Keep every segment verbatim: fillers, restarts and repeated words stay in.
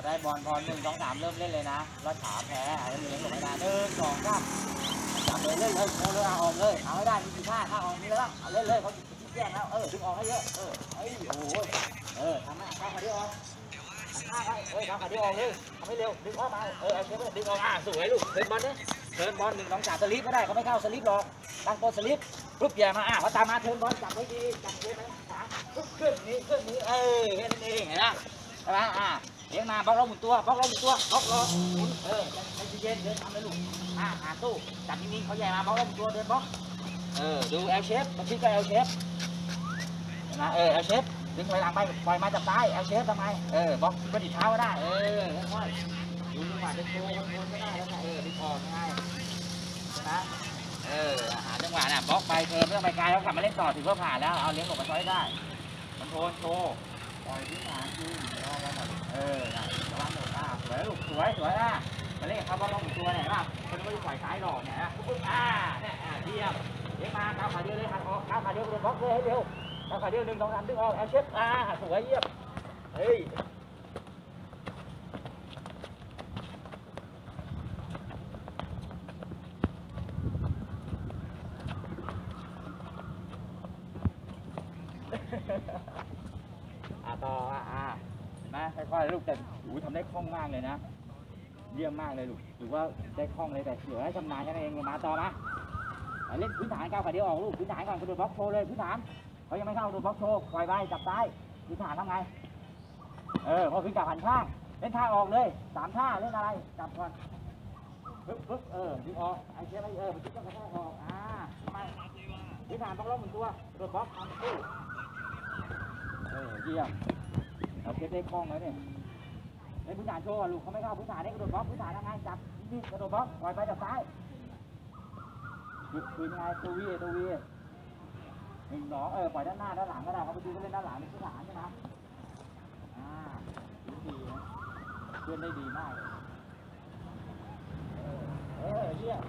ได้บอลพอหนึ่งสองสามเริ่มเล่นเลยนะแล้วขาแพ้อะไรเลี้ยงหลงไม่ได้หนึ่งสองสามจับเลยเล่นเลยเอาเลยเอาออกเลยเอาให้ได้มีกี่ท่าท่าออกนี้แล้วเอาเล่นเลยเขาชี้แจงแล้วเออดึงออกให้เยอะเออไอ้โอ้โหเออทำให้ท่าขาเดียวออกท่าไปเฮ้ยท่าขาเดียวออกเลยทำให้เร็วดึงออกมาเออเอาเชือกดึงออกอ่ะสวยลูกเดินบอลเนี่ยเดินบอลหนึ่งสองสามสลิปก็ได้เขาไม่เข้าสลิปหรอกตั้งตัวสลิปปุ๊บแย่มาอ่ะเขาตามมาเทิร์นบอลจับไว้ดีจับเชือกไปขาปุ๊บขึ้นนี้ขึ้นนี้เออแค่นั้นเองเห็นไหมใช่ไหมอ่ะเลี้ยงมาบล็อกเราหมุนตัวบล็อกเราหมุนตัวบล็อกเราหมุนเออใจเย็นเดินทำเลยลูกอ่ะหาตู้จับนิ่งๆเขาใหญ่มาบล็อกเราหมุนตัวเดินบล็อกเออดู L shape มันคิดก็ L shape นะเออ L shape ดึงถอยหลังไปปล่อยมาจับใต้ L shape ทำไมเออบล็อกก็ดิเท้าก็ได้เออค่อยๆดูจังหวะเดินโค้งคนๆก็ได้แล้วไงเออดึงออกง่ายนะเออหาจังหวะน่ะบล็อกไปเธอไม่ต้องไปไกลเขากลับมาเล่นต่อถือว่าผ่านแล้วเอาเลี้ยงออกมาช้อยได้มันโทนโชว์ปล่อยที่หางจริงเออระวังหมดอ่ะสวยลูกสวยสวยอ่ะมาเล่นเขาบอลลงตัวเนี่ยป่ะคนไม่ได้ปล่อยสายหลอกเนี่ยนะปุ๊บอ่าเนี่ยอ่าเทียมเดี๋ยวมาก้าวขาเดียวเลยหันออกก้าวขาเดียวเลยบล็อกเลยให้เร็วก้าวขาเดียวหนึ่งสองสามดึงออกแอลเชฟอ่าสวยเยี่ยมเฮ้ยอ่าต่ออ่านะค่อยๆลูกแต่หูทำได้คล่องมากเลยนะเยี่ยมมากเลยลูกถือว่าได้คล่องเลยแต่เสือให้ชำนาญแค่นั้นเองมาต่อมาเล่นพื้นฐานก้าวขาเดียวออกลูกพื้นฐานก่อนกระโดดบล็อกโชว์เลยพื้นฐานเขายังไม่เข้ากระโดดบล็อกโชว์ปล่อยไปจับซ้ายพื้นฐานทำไงเออพอขึ้นกับหันข้างเล่นท่าออกเลยสามท่าเล่นอะไรจับก่อนปึ๊บปึ๊บเออดึงออกไอ้เชี่ยไม่เออมันคิดต้องกระแทกออกอ่าทำไมพื้นฐานต้องล็อกเหมือนตัวกระโดดบล็อกทำคู่เออเยี่ยมเราเก็บได้คล่องเลยเนี่ยเล่นพื้นฐานโชว์ลูกเขาไม่เข้าพื้นฐานได้กระโดดบล็อกพื้นฐานทำไงจับนี่กระโดดบล็อกปล่อยไปจับซ้ายหยุดคืนไงตัววีตัววีหนึ่งสองเออปล่อยด้านหน้าด้านหลังก็ได้เขาไปดูก็เล่นด้านหลังเป็นพื้นฐานใช่ไหมอ่าดีนะเพื่อนได้ดีมากเออเยี่ยม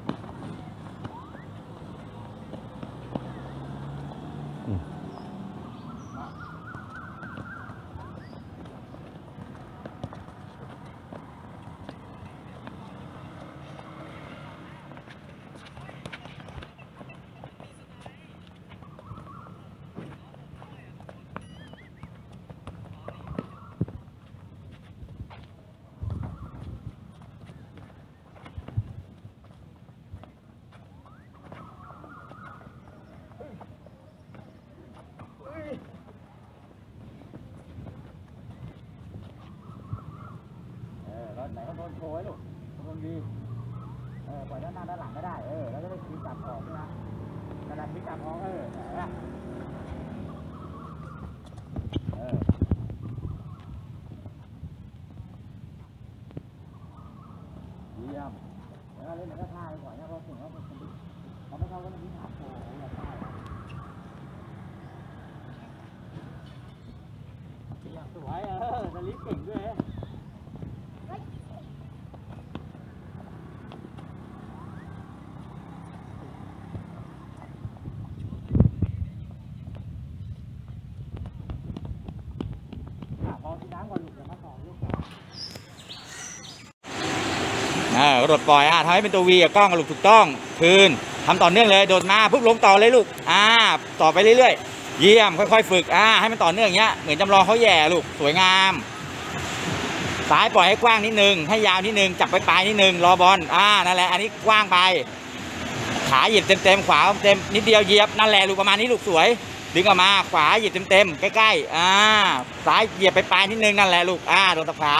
ไหนก็โดนโชว์ให้ลูกโดนดีเออปล่อยด้านหน้าด้านหลังก็ได้เออแล้วก็ได้ทีจับออกใช่ไหมกระดาษทีจับออกเออเออเยี่ยมแล้วเล่นก็ท่าไปก่อนนะเพราะถึงว่ามันเขาไม่เข้าก็ต้องมีขาโผล่แบบท่าเยี่ยมสวยเออจะลิฟต์เก่งด้วยกระโดดปล่อยอ่ะทำให้เป็นตัววีกับกล้องกับลูกถูกต้องคืนทำต่อเนื่องเลยโดดมาปุ๊บลงต่อเลยลูกอ่าต่อไปเรื่อยๆเยี่ยมค่อยๆฝึกอ่าให้มันต่อเนื่องอย่างเงี้ยเหมือนจำลองเขาแย่ลูกสวยงามซ้ายปล่อยให้กว้างนิดนึงให้ยาวนิดนึงจับไปปลายนิดนึงรอบอลอ่านั่นแหละอันนี้กว้างไปขาเหยียบเต็มๆขวาเต็มนิดเดียวเหยียบนั่นแหละลูกประมาณนี้ลูกสวยดึงออกมาขวาเหยียบเต็มๆใกล้ๆอ่าซ้ายเหยียบไปปลายนิดนึงนั่นแหละลูกอ่าโดนตะขา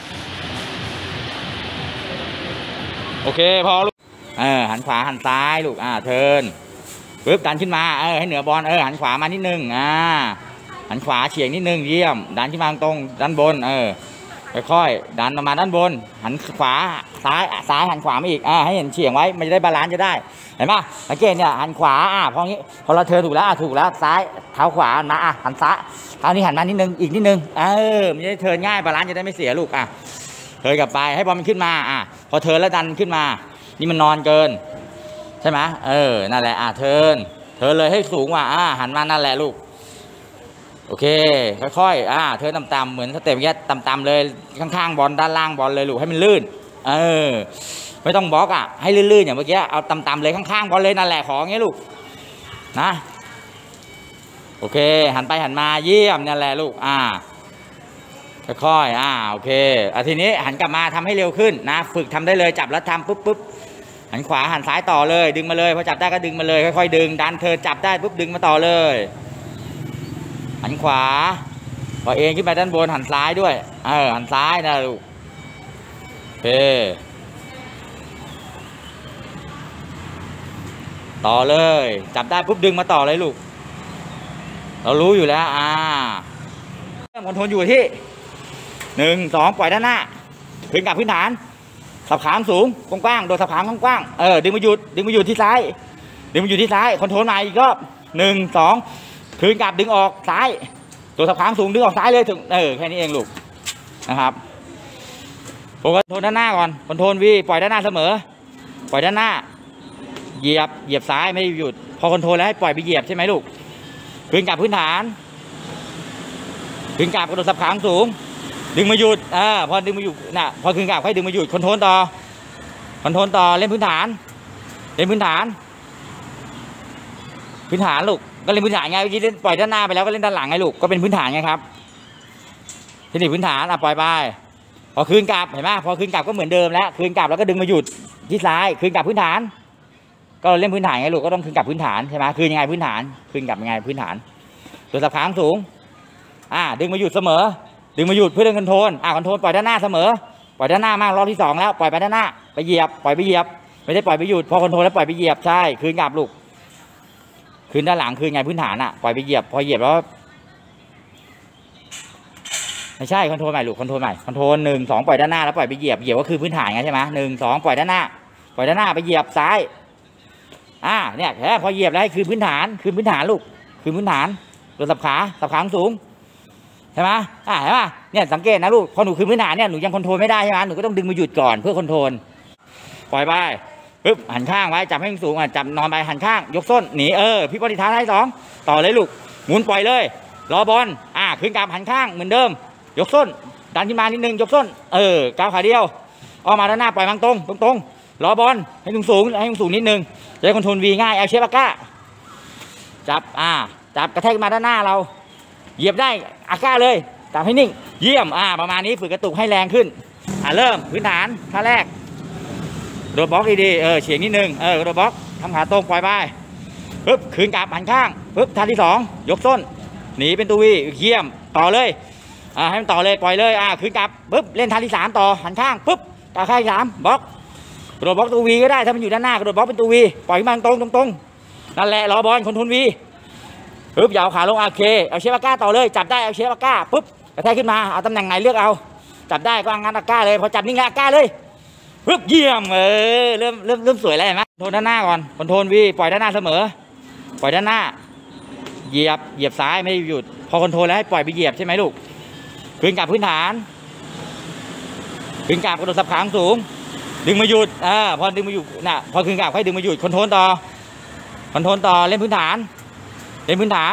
โอเคพอลูกเออหันขวาหันซ้ายลูกอ่าเทิร์นปึ๊บดันขึ้นมาเออให้เหนือบอลเออหันขวามานิดนึงอ่าหันขวาเฉียงนิดนึงเยี่ยมดันขึ้นมาตรงด้านบนเออค่อยๆดันมาด้านบนหันขวาซ้ายซ้ายหันขวามาอีกอ่าให้เห็นเฉียงไว้มันจะได้บาลานซ์จะได้เห็นป่ะสังเกตเนี่ยหันขวาอ่าพองี้พอเราเทิร์นถูกแล้วถูกแล้วซ้ายเท้าขวามาอ่ะหันซ้ายเท้านี้หันมานิดนึงอีกนิดนึงเออมันจะได้เทิร์นง่ายบาลานซ์จะได้ไม่เสียลูกอ่ะเทิร์นกลับไปให้บอลมันขึ้นมาอ่ะพอเทิร์นแล้วดันขึ้นมานี่มันนอนเกินใช่ไหมเออนั่นแหละอ่ะเทิร์นเทิร์นเลยให้สูงกว่าอ่ะหันมานั่นแหละลูกโอเคค่อยๆอ่าเธอต่ำๆเหมือนสเต็ปแยกต่ำๆเลยข้างๆบอลด้านล่างบอลเลยลูกให้มันลื่นเออไม่ต้องบล็อกอ่ะให้ลื่นๆอย่างเมื่อกี้เอาต่ำๆเลยข้างๆบอลเลยนั่นแหละของงี้ลูกนะโอเคหันไปหันมาเยี่ยมนั่นแหละลูกอ่าค่อยๆอ่าโอเคอ่ะทีนี้หันกลับมาทำให้เร็วขึ้นนะฝึกทำได้เลยจับแล้วทำปุ๊บปุ๊บหันขวาหันซ้ายต่อเลยดึงมาเลยพอจับได้ก็ดึงมาเลยค่อยๆดึงดันเธอจับได้ปุ๊บดึงมาต่อเลยหันขวาพอเองขึ้นไปด้านบนหันซ้ายด้วยเออหันซ้ายนะลูกโอเคต่อเลยจับได้ปุ๊บดึงมาต่อเลยลูกเรารู้อยู่แล้วอ่าเริ่มคอนโทรลอยู่ที่หนึ่งสองปล่อยด้านหน้าขึ้นกับพื้นฐานสับขางสูงกว้างๆโดดสับขางกว้างๆเออดึงมาหยุดดึงมาหยุดที่ซ้ายดึงมาหยุดที่ซ้ายคอนโทรลมาอีกรอบหนึ่งสองคืนกลับดึงออกซ้ายโดดสับขางสูงดึงออกซ้ายเลยถึงเออแค่นี้เองลูกนะครับผมคอนโทรลด้านหน้าก่อนคอนโทรลวีปล่อยด้านหน้าเสมอปล่อยด้านหน้าเหยียบเหยียบซ้ายไม่หยุดพอคอนโทรลแล้วให้ปล่อยไปเหยียบใช่ไหมลูกคืนกลับพื้นฐานคืนกลับกระโดดสับขางสูงดึงมาหยุดอ่าพอดึงมาหยุดน่ะพอคืนกลับค่อยดึงมาหยุดคอนโทรลต่อคอนโทรลต่อเล่นพื้นฐานเล่นพื้นฐานพื้นฐานลูกก็เล่นพื้นฐานไงเมื่อกี้เล่นปล่อยด้านหน้าไปแล้วก็เล่นด้านหลังไงลูกก็เป็นพื้นฐานไงครับทีนี้พื้นฐานอ่ะปล่อยไปพอคืนกลับเห็นไหมพอคืนกลับก็เหมือนเดิมแล้วคืนกลับแล้วก็ดึงมาหยุดที่ซ้ายคืนกลับพื้นฐานก็เล่นพื้นฐานไงลูกก็ต้องคืนกลับพื้นฐานใช่ไหมคืนยังไงพื้นฐานคืนกลับยังไงพื้นฐานตัวสับขางสูงอ่าดึงมาหยุดเสมอดึงมาหยุดเพื่อเล่นคอนโทรลอ่าคอนโทรลปล่อยด้านหน้าเสมอปล่อยด้านหน้ามากรอบที่สองแล้วปล่อยไปด้านหน้าไปเหยียบปล่อยไปเหยียบไม่ได้ปล่อยไปหยุดพอคอนโทรลแล้วปล่อยไปเหยียบใช่คืนกลับลูกคืนด้านหลังคืนไงพื้นฐานอ่ะปล่อยไปเหยียบพอเหยียบแล้วไม่ใช่คอนโทรลใหม่ลูกคอนโทรลใหม่คอนโทรลหนึ่งสองปล่อยด้านหน้าแล้วปล่อยไปเหยียบเหยียบก็คือพื้นฐานไงใช่ไหมหนึ่งสองปล่อยด้านหน้าปล่อยด้านหน้าไปเหยียบซ้ายอ่าเนี่ยแค่พอเหยียบแล้วให้คืนพื้นฐานคืนพื้นฐานลูกคืนพื้นฐานโดนสับขาสับขาสูงใช่ไหมอ่าเห็นป่ะเนี่ยสังเกตนะลูกพอหนูคืนพื้นฐานเนี่ยหนูยังคอนโทรลไม่ได้ใช่ไหมหนูก็ต้องดึงมาหยุดก่อนเพื่อคอนโทรลปล่อยไปปึ๊บหันข้างไว้จับให้สูงอ่ะจับนอนไปหันข้างยกส้นหนีเออพี่ปฏิท้าท้ายสองต่อเลยลูกหมุนปล่อยเลยรอบอลอ่าคืนกลับหันข้างเหมือนเดิมยกส้นดันขึ้นมานิดนึงยกส้นเออก้าวขาเดียวออกมาด้านหน้าปล่อยมังตรงตรงตรงรอบอลให้สูงสูงให้สูงนิดนึงจะได้คอนโทรลวีง่ายเอาเชฟอาก้าจับอ่าจับกระแทกมาด้านหน้าเราเหยียบได้อาก้าเลยจับให้นิ่งเยี่ยมอ่าประมาณนี้ฝึกกระตุกให้แรงขึ้นอ่าเริ่มพื้นฐานท่าแรกโดดบล็อกดีๆเออเฉียงนิดนึงเออโดดบล็อกทำขาตรงปล่อยไปปึ๊บคืนกลับหันข้างปึ๊บท่าที่สองยกส้นหนีเป็นตัววีเยี่ยมต่อเลยอ่าให้มันต่อเลยปล่อยเลยอ่าคืนกลับปึ๊บเล่นท่าที่สามต่อหันข้างปึ๊บต่อข้างที่สามบล็อกกระโดดบล็อกตัววีก็ได้ถ้ามันอยู่ด้านหน้ากระโดดบล็อกเป็นตัววีปล่อยมันตรงตรงๆนั่นแหละรอบอลคอนโทรลวีปึ๊บยาวขาลงโอเคเอาเชฟอาก้าต่อเลยจับได้เอาเชฟอาก้าปึ๊บกระแทกขึ้นมาเอาตำแหน่งไหนเลือกเอาจับได้ก็งัดอาก้าเลยพอจับนิ่งอาก้าเลยปึ๊บเยี่ยมเออเริ่มเริ่มเริ่มสวยแล้วเห็นไหมคอนโทรลด้านหน้าก่อนคอนโทรลวีปล่อยด้านหน้าเสมอปล่อยด้านหน้าเหยียบเหยียบซ้ายไม่หยุดพอคอนโทรลแล้วให้ปล่อยไปเหยียบใช่ไหมลูกคืนกลับพื้นฐานคืนกลับกระโดดสับขางสูงดึงมาหยุดอ่าพอดึงมาหยุดน่ะพอคืนกลับค่อยดึงมาหยุดคอนโทรลต่อคอนโทรลต่อเล่นพื้นฐานเล่นพื้นฐาน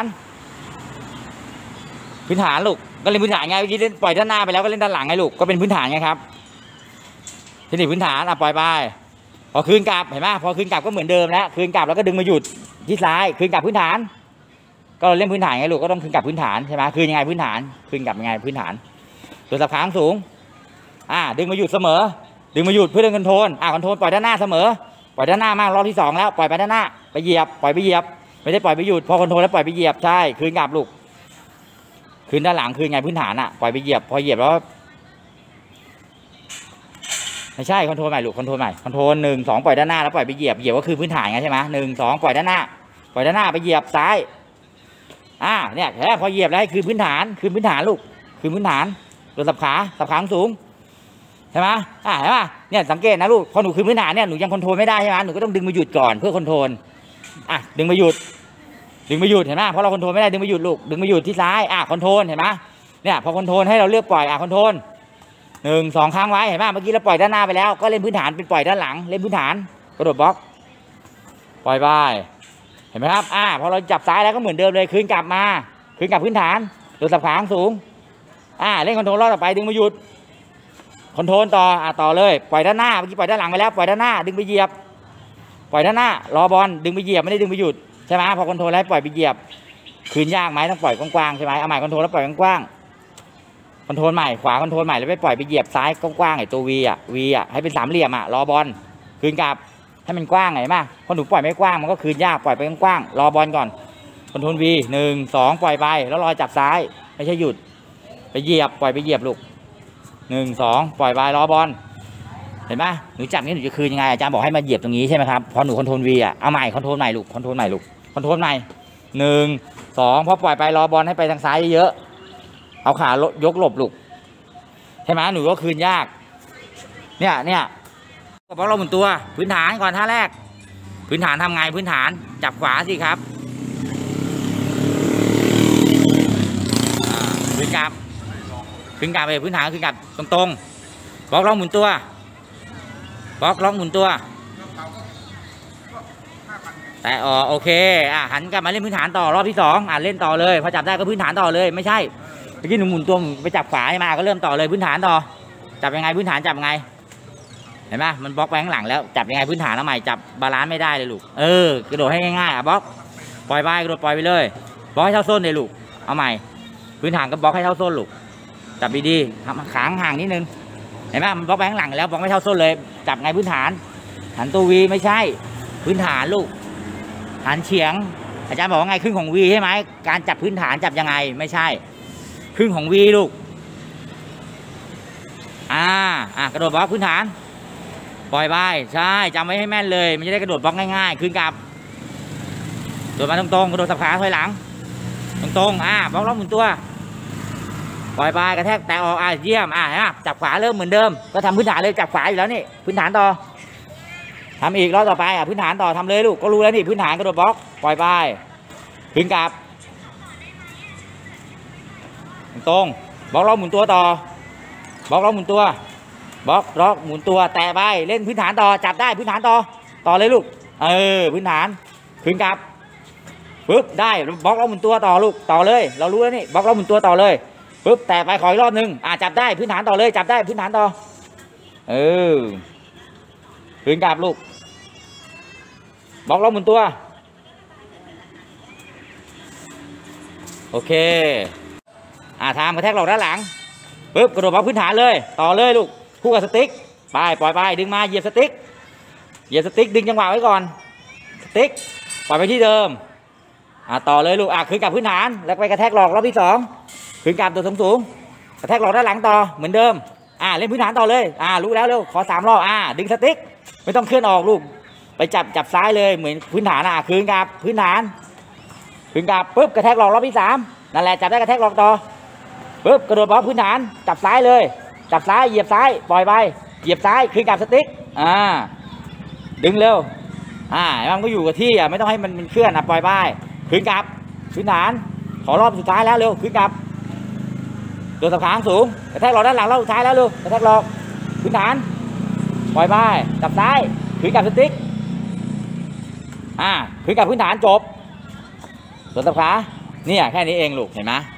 พื้นฐานลูกก็เล่นพื้นฐานไงเมื่อกี้เล่นปล่อยด้านหน้าไปแล้วก็เล่นด้านหลังไงลูกก็เป็นพื้นฐานไงครับทีนี้พื้นฐานอ่ะปล่อยไปพอคืนกลับเห็นไหมพอคืนกลับก็เหมือนเดิมแล้วคืนกลับแล้วก็ดึงมาหยุดที่ซ้ายคืนกลับพื้นฐานก็เล่นพื้นฐานไงลูกก็ต้องคืนกลับพื้นฐานใช่ไหมคืนยังไงพื้นฐานคืนกลับยังไงพื้นฐานตัวสับขางสูงอ่าดึงมาหยุดเสมอดึงมาหยุดเพื่อเล่นคอนโทรลอ่าคอนโทรลปล่อยด้านหน้าเสมอปล่อยด้านหน้ามากรอบที่สองแล้วปล่อยไปด้านหน้าไปเหยียบปล่อยไปเหยียบไม่ได้ปล่อยไปหยุดพอคอนโทรลแล้วปล่อยไปเหยียบใช่คืนกลับลูกคืนด้านหลังคืนไงพื้นฐานอ่ะปล่อยไปเหยียบพอเหยียบแล้วไม่ใช่คอนโทรลใหม่ลูกคอนโทรลใหม่คอนโทรลหนึ่งสองปล่อยด้านหน้าแล้วปล่อยไปเหยียบเหยียบก็คือพื้นฐานไงใช่ไหมหนึ่งสองปล่อยด้านหน้าปล่อยด้านหน้าไปเหยียบซ้ายอ่าเนี่ยแค่พอเหยียบแล้วให้คืนพื้นฐานคืนพื้นฐานลูกคืนพื้นฐานโดนสับขาสับขาสูงใช่ไหมอ่าเห็นป่ะเนี่ยสังเกตนะลูกพอหนูคืนพื้นฐานเนี่ยหนูยังคอนโทรลไม่ได้ใช่ไหมหนูก็ต้องดึงมาหยุดก่อนเพื่อคอนโทรลอ่ะดึงมาหยุดดึงมาหยุดเห็นไหมเพราะเราคอนโทรลไม่ได้ดึงมาหยุดลูกดึงมาหยุดที่ซ้ายอ่ะคอนโทรลเห็นไหมเนี่ยพอคอนโทรลให้เราเลือกปล่อยอ่ะคอนโทรลหนึ่งสองครั้งไว้เห็นไหมเมื่อกี้เราปล่อยด้านหน้าไปแล้วก็เล่นพื้นฐานเป็นปล่อยด้านหลังเล่นพื้นฐานกระโดดบล็อกปล่อยไปเห็นไหมครับอ่าพอเราจับซ้ายแล้วก็เหมือนเดิมเลยคืนกลับมาคืนกลับพื้นฐานตัวสับขาสูงอ่าเล่นคอนโทรลรอบต่อไปดึงมาหยุดคอนโทรลต่ออ่าต่อเลยปล่อยด้านหน้าเมื่อกี้ปล่อยด้านหลังไปแล้วปล่อยด้านหน้าดึงไปเหยียบปล่อยด้านหน้ารอบอลดึงไปเหยียบไม่ได้ดึงไปหยุดใช่ไหมพอคอนโทรลแล้วปล่อยไปเหยียบคืนยากไหมต้องปล่อยกว้างๆใช่ไหมเอาใหม่คอนโทรลแล้วปล่อยกว้างๆคอนโทรลใหม่ขวาคอนโทรลใหม่แล้วไปปล่อยไปเหยียบซ้ายกว้างๆไอ้ตัววีอ่ะวีอ่ะให้เป็นสามเหลี่ยมอ่ะรอบอลคืนกลับให้มันกว้างไงมาพอหนูปล่อยไม่กว้างมันก็คืนยากปล่อยไปกว้างๆรอบอลก่อนคอนโทรลวีหนึ่งสองปล่อยไปแล้วรอจับซ้ายไม่ใช่หยุดไปเหยียบปล่อยไปเหยียบลูกหนึ่งสองปล่อยไปรอบอลเห็นไหมหนูจับนี้หนูจะคืนยังไงอาจารย์บอกให้มาเหยียบตรงนี้ใช่ไหมครับพอหนูคอนโทรลวีอ่ะเอาใหม่คอนโทรลใหม่ลูกคอนโทรลใหม่ลูกคอนโทรลใหม่หนึ่งสองพอปล่อยไปรอบอลให้ไปทางซ้ายเยอะเอาขายกหลบลูกใช่ไหมหนูก็คืนยากเนี่ยเนี่ยบล็อกเราหมุนตัวพื้นฐานก่อนท่าแรกพื้นฐานทำไงพื้นฐานจับขวาสิครับขึ้นกลับขึ้นกลับไปพื้นฐานขึ้นกลับตรงๆบล็อกล็อกหมุนตัวบล็อกล็อกหมุนตัวแต่อ๋อโอเคอ่ะหันกลับมาเล่นพื้นฐานต่อรอบที่สองอ่ะเล่นต่อเลยพอจับได้ก็พื้นฐานต่อเลยไม่ใช่เมื่อกี้หนูหมุนตัวไปจับขวาให้มาก็เริ่มต่อเลยพื้นฐานต่อจับยังไงพื้นฐานจับยังไงเห็นไหมมันบล็อกไปข้างหลังแล้วจับยังไงพื้นฐานเอาใหม่จับบาลานซ์ไม่ได้เลยลูกเออกระโดดให้ง่ายๆอ่ะบล็อกปล่อยไปกระโดดปล่อยไปเลยบล็อกให้เท่าส้นเลยลูกเอาใหม่พื้นฐานก็บล็อกให้เท่าส้นลูกจับดีๆทำขางห่างนิดนึงเห็นไหมมันบล็อกไปข้างหลังแล้วบล็อกไม่เท่าส้นเลยจับไงพื้นฐานหันตัววีไม่ใช่พื้นฐานลูกหันเฉียงอาจารย์บอกว่าไงครึ่งของวีใช่ไหมการจับพื้นฐานจับยังไงไม่ใช่ครึ่งของวีลูกอ่าอ่ะกระโดดบล็อกพื้นฐานปล่อยไปใช่จำไว้ให้แม่นเลยมันจะได้กระโดดบล็อกง่ายๆขึ้นกลับโดดมาตรงๆกระโดดสับขาถอยหลังตรงๆอ่าบล็อกล็อกหมุนตัวปล่อยไปกระแทกแต่ออกอ่าเยี่ยมอ่าจับขวาเริ่มเหมือนเดิมก็ทำพื้นฐานเลยจับขวาอยู่แล้วนี่พื้นฐานต่อทำอีกรอบต่อไปอ่ะพื้นฐานต่อทำเลยลูกก็รู้แล้วนี่พื้นฐานกระโดดบล็อกปล่อยไปขึ้นกลับตรงบล็อกล็อกหมุนตัวต่อบล็อกล็อกหมุนตัวบล็อกล็อกหมุนตัวแตะไปเล่นพื้นฐานต่อจับได้พื้นฐานต่อต่อเลยลูกเออพื้นฐานขึ้นกลับปึ๊บได้บล็อกล็อกหมุนตัวต่อลูกต่อเลยเรารู้แล้วนี่บล็อกล็อกหมุนตัวต่อเลยปึ๊บแตะไปขออีกรอบนึงอ่าจับได้พื้นฐานต่อเลยจับได้พื้นฐานต่อเออขึ้นกลับลูกบล็อกล็อกหมุนตัวโอเคอ่าทำกระแทกหลอกด้านหลังปึ๊บกระโดดบล็อกพื้นฐานเลยต่อเลยลูกคู่กับสติ๊กไปปล่อยไปดึงมาเหยียบสติ๊กเหยียบสติ๊กดึงจังหวะไว้ก่อนสติ๊กปล่อยไปที่เดิมอ่าต่อเลยลูกอ่าขึ้นกับพื้นฐานแล้วไปกระแทกหลอกรอบที่สองขึ้นกับตัวสูงสูงกระแทกหลอกด้านหลังต่อเหมือนเดิมอ่าเล่นพื้นฐานต่อเลยอ่ารู้แล้วเร็วขอสามรอบอ่าดึงสติ๊กไม่ต้องเคลื่อนออกลูกไปจับจับซ้ายเลยเหมือนพื้นฐานอ่ะขึ้นกับพื้นฐานขึ้นกับปึ๊บกระแทกหลอกรอบที่สามนั่นแหละจับได้กระแทกหลอกต่อปึ๊บกระโดดบล็อกพื้นฐานจับซ้ายเลยจับซ้ายเหยียบซ้ายปล่อยไปเหยียบซ้ายขึ้นกับสติ๊กอ่าดึงเร็วอ่ามันก็อยู่กับที่อ่ะไม่ต้องให้มันมันเคลื่อนอ่ะปล่อยไปขึ้นกับพื้นฐานขอรอบสุดท้ายแล้วเร็วขึ้นกับตัวสับขาสูงกระแทกหลอกด้านหลังรอบสุดท้ายแล้วเร็วกระแทกหลอกพื้นฐานปล่อยไปจับซ้ายขึ้นกับสติ๊กอ่าขึ้นกับพื้นฐานจบตัวสับขาเนี่ยแค่นี้เองลูกเห็นไหม